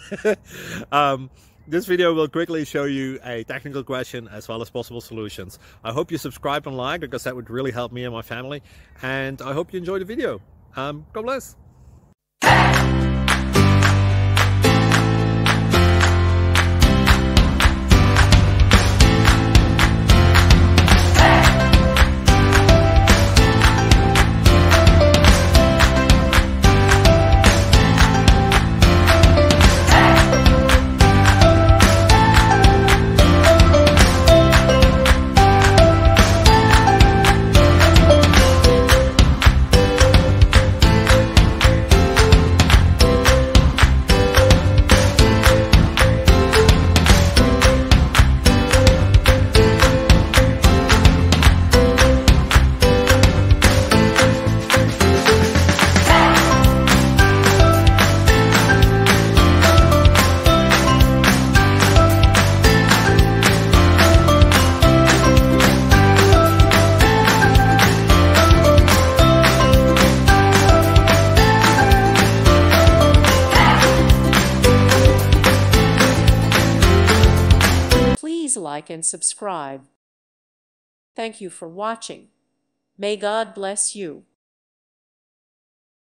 um, this video will quickly show you a technical question as well as possible solutions. I hope you subscribe and like, because that would really help me and my family. And I hope you enjoy the video. God bless. Please like and subscribe. Thank you for watching. May God bless you.